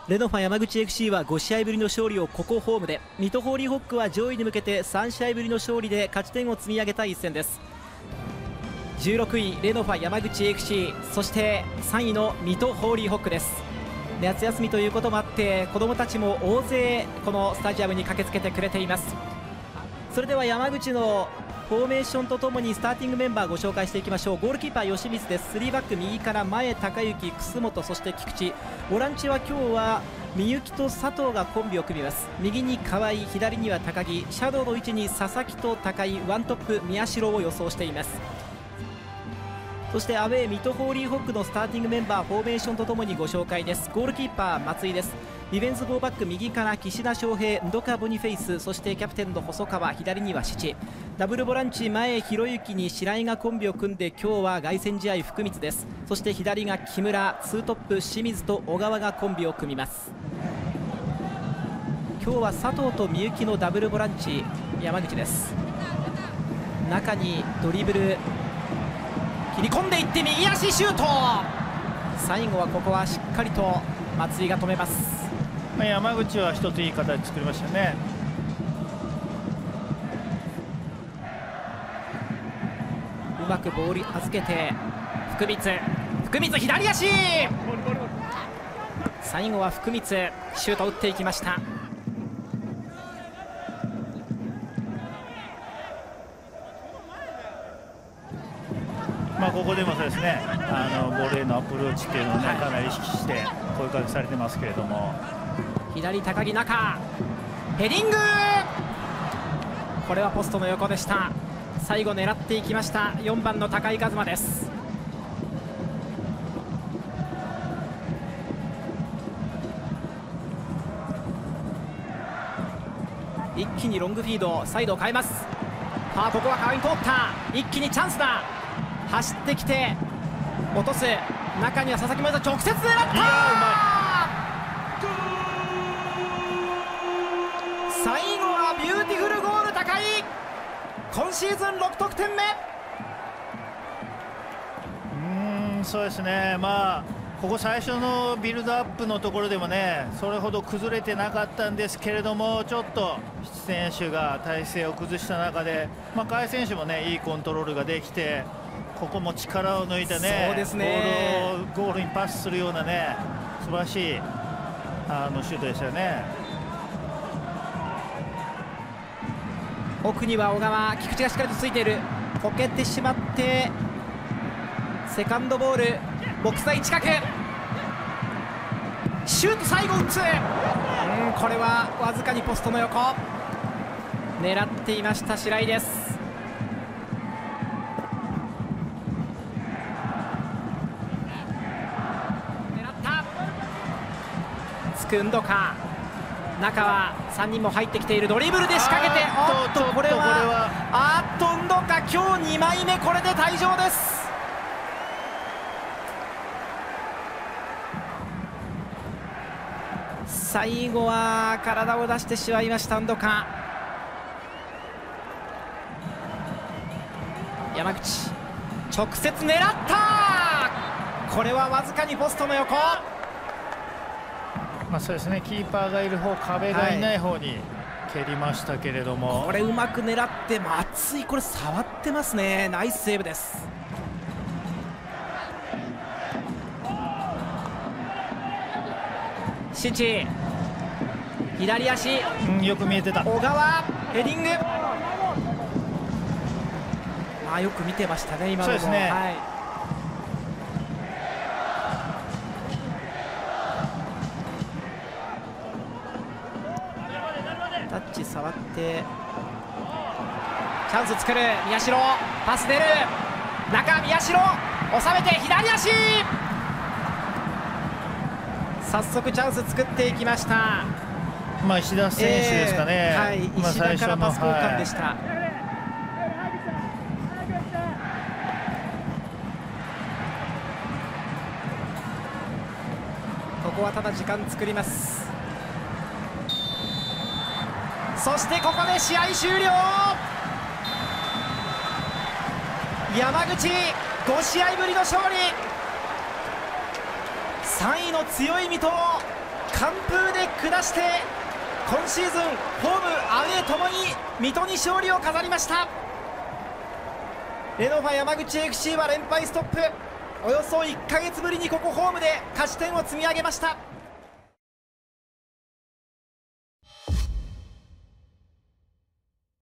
レノファ山口 FC は5試合ぶりの勝利をここホームで、水戸ホーリーホックは上位に向けて3試合ぶりの勝利で勝ち点を積み上げた一戦です。16位レノファ山口 FC、 そして3位の水戸ホーリーホックです。夏休みということもあって子どもたちも大勢このスタジアムに駆けつけてくれています。それでは山口のフォーメーションとともにスターティングメンバーご紹介していきましょう。ゴールキーパー吉光です。3バック右から前高幸、楠本、そして菊池。ボランチは今日はみゆきと佐藤がコンビを組みます。右に河合、左には高木、シャドウの位置に佐々木と高井、ワントップ宮代を予想しています。そしてアウェー水戸ホーリーホックのスターティングメンバーフォーメーションとともにご紹介です。ゴールキーパー松井です。ディフェンス4バック右から岸田翔平、ンドカボニフェイス、そしてキャプテンの細川、左には七。ダブルボランチ前弘之に白井がコンビを組んで今日は凱旋試合福光です。そして左が木村、ツートップ清水と小川がコンビを組みます。今日は佐藤とみゆきのダブルボランチ山口です。中にドリブル切り込んでいって右足シュート、最後はここはしっかりと松井が止めます。 山口は一ついい形作りましたね。 うまくボール預けて福光左足、最後は福光シュートを打っていきました。 ここでもそうですね、ボールへのアプローチっていうのを、かなり意識して声かけされてますけれども、 左高木中ヘディング、これはポストの横でした。最後狙っていきました。4番の高井和馬です。一気にロングフィードサイドを変えます。ここは川に通った、一気にチャンスだ、走ってきて落とす、中には佐々木も直接狙った、最後はビューティフルゴール高い、今シーズン6得点目。 そうですね、ここ最初のビルドアップのところでもね、それほど崩れてなかったんですけれども、ちょっと選手が体勢を崩した中で、甲斐選手もね、いいコントロールができて、ここも力を抜いてね、ボールをゴールにパスするようなね、素晴らしいシュートでしたよね。 奥には小川、菊池がしっかりとついている、こけてしまってセカンドボール、ボックス台近くシュート、最後打つ、これはわずかにポストの横狙っていました白井です。つくんどか、中は3人も入ってきている、ドリブルで仕掛けて、これはんどか今日2枚目、これで退場です。最後は体を出してしまいましたんどか。山口直接狙った、これはわずかにポストの横。 そうですね、キーパーがいる方、壁がいない方に蹴りましたけれども、 これうまく狙って松井、これ触ってますね、ナイスセーブです。シチ左足、 よく見えてた。 小川ヘディング、よく見てましたね、今のも。そうですね、タッチ触ってチャンス作る、宮代パス出る、中宮代収めて左足、早速チャンス作っていきました。 石田選手ですかね、 石田からパス交換でした。ここはただ時間作ります。そしてここで試合終了、山口5試合ぶりの勝利、3位の強い水戸を完封で下して今シーズンホームアウェーともに水戸に勝利を飾りました。レノファ山口 FC は連敗ストップ。およそ1ヶ月ぶりにここホームで勝ち点を積み上げました。